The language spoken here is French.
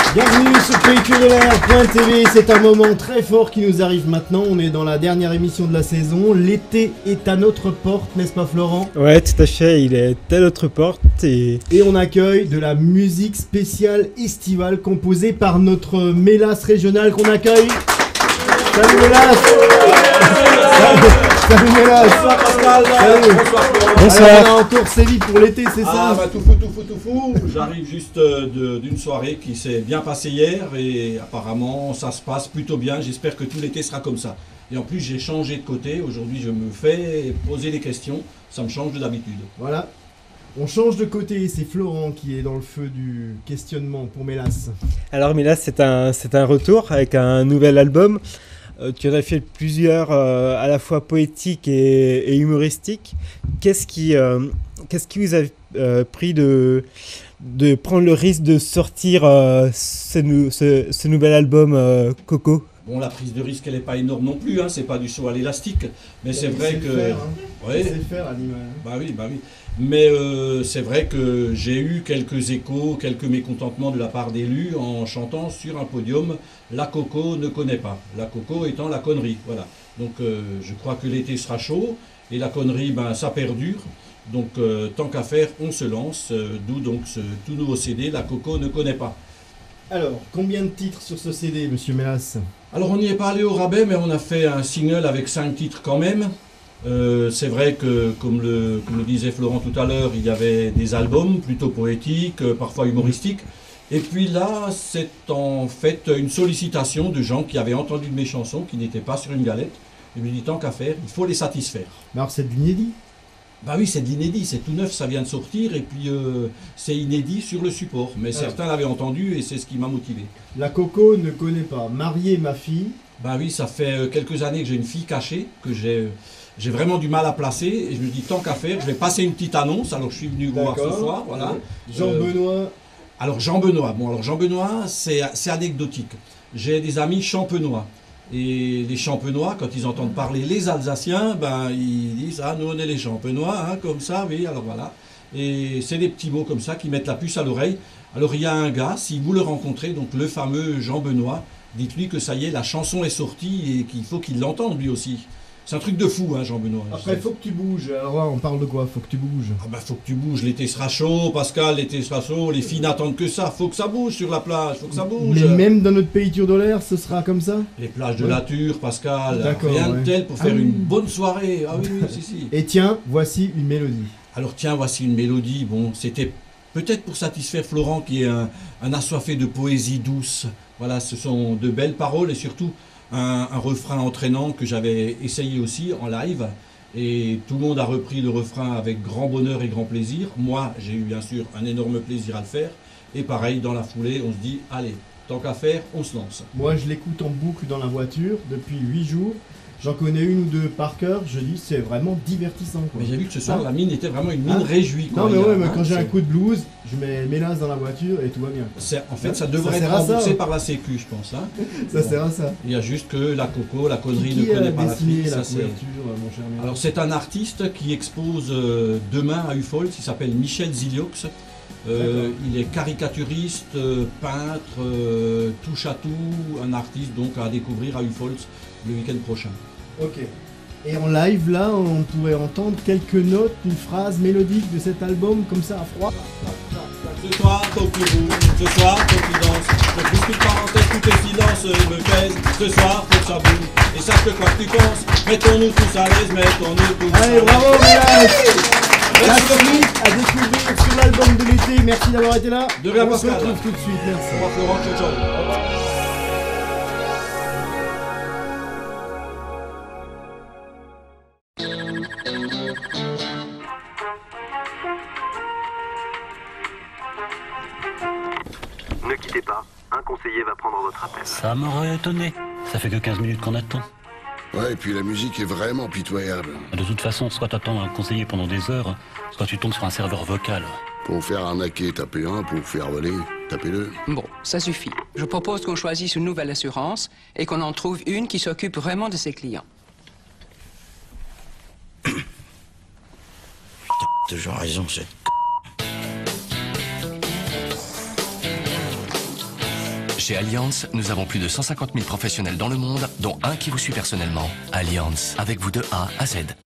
Bienvenue sur PayTourDeLair.tv, c'est un moment très fort qui nous arrive maintenant, on est dans la dernière émission de la saison, l'été est à notre porte, n'est-ce pas Florent? Ouais, tout à fait, il est à notre porte et on accueille de la musique spéciale estivale composée par notre Mélas régional qu'on accueille. Salut Mélas. Salut Mélas. Bonsoir Pascal. Salut. Bonsoir. Alors, on a encore sévi pour l'été, c'est ça? Ah bah tout fou. J'arrive juste d'une soirée qui s'est bien passée hier et apparemment ça se passe plutôt bien. J'espère que tout l'été sera comme ça. Et en plus j'ai changé de côté. Aujourd'hui je me fais poser des questions. Ça me change de d'habitude. Voilà. On change de côté, c'est Florent qui est dans le feu du questionnement pour Mélas. alors Mélas, c'est un retour avec un nouvel album. Tu en as fait plusieurs à la fois poétiques et humoristiques. Qu'est-ce qui vous a pris de prendre le risque de sortir ce nouvel album Coco? Bon, la prise de risque elle n'est pas énorme non plus, hein. C'est pas du saut à l'élastique. Mais c'est vrai que... Ouais. C'est faire l'animal. Bah oui. Mais c'est vrai que j'ai eu quelques échos, quelques mécontentements de la part d'élus en chantant sur un podium « La Coco ne connaît pas ». La Coco étant la connerie, voilà. Donc je crois que l'été sera chaud et la connerie, ben, ça perdure. Donc tant qu'à faire, on se lance. D'où donc ce tout nouveau CD « La Coco ne connaît pas ». Alors, combien de titres sur ce CD, monsieur Mélas? Alors on n'y est pas allé au rabais, mais on a fait un single avec 5 titres quand même. C'est vrai que, comme le disait Florent tout à l'heure, il y avait des albums plutôt poétiques, parfois humoristiques. Et puis là, c'est en fait une sollicitation de gens qui avaient entendu de mes chansons, qui n'étaient pas sur une galette. Et je me dis, tant qu'à faire, il faut les satisfaire. Mais alors c'est de l'inédit? Bah oui, c'est de l'inédit, c'est tout neuf, ça vient de sortir, et puis c'est inédit sur le support. Mais certains l'avaient entendu, et c'est ce qui m'a motivé. La Coco ne connaît pas. Marier ma fille. Bah oui, ça fait quelques années que j'ai une fille cachée, que j'ai vraiment du mal à placer, et je me dis tant qu'à faire, je vais passer une petite annonce, alors je suis venu voir ce soir, voilà. Jean-Benoît. Alors Jean-Benoît, c'est anecdotique. J'ai des amis champenois, et les champenois, quand ils entendent parler les Alsaciens, ben ils disent « Ah, nous on est les champenois, hein, comme ça, oui, alors voilà ». Et c'est des petits mots comme ça qui mettent la puce à l'oreille. Alors il y a un gars, si vous le rencontrez, donc le fameux Jean-Benoît, dites-lui que ça y est, la chanson est sortie et qu'il faut qu'il l'entende lui aussi. C'est un truc de fou, hein, Jean-Benoît. Après, il faut que tu bouges. Alors là, on parle de quoi? Faut que tu bouges. Ah bah faut que tu bouges, l'été sera chaud, Pascal, l'été sera chaud, les filles n'attendent que ça, faut que ça bouge sur la plage, faut que ça bouge. Mais même dans notre pays TourDeLair, ce sera comme ça? Les plages de la Ture, Pascal, D'accord, rien de ouais. tel pour faire une bonne soirée. Ah oui, si. Et tiens, voici une mélodie. Alors tiens, voici une mélodie, bon, c'était peut-être pour satisfaire Florent qui est un assoiffé de poésie douce. Voilà, ce sont de belles paroles et surtout un refrain entraînant que j'avais essayé aussi en live. Et tout le monde a repris le refrain avec grand bonheur et grand plaisir. Moi, j'ai eu bien sûr un énorme plaisir à le faire. Et pareil, dans la foulée, on se dit, allez, tant qu'à faire, on se lance. Moi, je l'écoute en boucle dans la voiture depuis 8 jours. J'en connais une ou deux par cœur, je dis c'est vraiment divertissant. Quoi. Mais j'ai vu que ce soir, la mine était vraiment une mine réjouie. Quoi. Non mais ouais, mais quand j'ai un coup de blues, je mets Mélas dans la voiture et tout va bien. En fait, ça devrait être remboursé par la Sécu, je pense. Hein. Ça sert à ça. Il y a juste que la Coco, la connerie Qui ne connaît pas la fille. fille. La couverture, mon cher Mélas. Alors c'est un artiste qui expose demain à UFOL, il s'appelle Michel Ziliox. Il est caricaturiste, peintre, touche à tout, un artiste donc à découvrir à UFOL le week-end prochain. Ok. Et en live là, on pourrait entendre quelques notes, une phrase mélodique de cet album comme ça à froid. Ce soir, faut que tu bouges, ce soir, faut que tu danses. Je pousse toute parenthèse, tout est silence me pèse. Ce soir, faut que ça bouge. Et sache que quoi que tu penses, mettons-nous tous à l'aise, mettons-nous tous à l'aise. Allez, bravo Mélas. La suite à découvrir sur l'album de l'été. Merci d'avoir été là. De rien, on se Pascal. retrouve tout de suite. Merci. Au revoir Florent, ciao, ciao. Au revoir. Ne quittez pas, un conseiller va prendre votre appel. Ça m'aurait étonné. Ça fait que 15 minutes qu'on attend. Ouais, et puis la musique est vraiment pitoyable. De toute façon, soit t'attends un conseiller pendant des heures, soit tu tombes sur un serveur vocal. Pour faire arnaquer, tapez 1, pour faire voler, tapez 2. Bon, ça suffit. Je propose qu'on choisisse une nouvelle assurance et qu'on en trouve une qui s'occupe vraiment de ses clients. Putain, toujours raison, cette Chez Allianz, nous avons plus de 150 000 professionnels dans le monde, dont un qui vous suit personnellement. Allianz, avec vous de A à Z.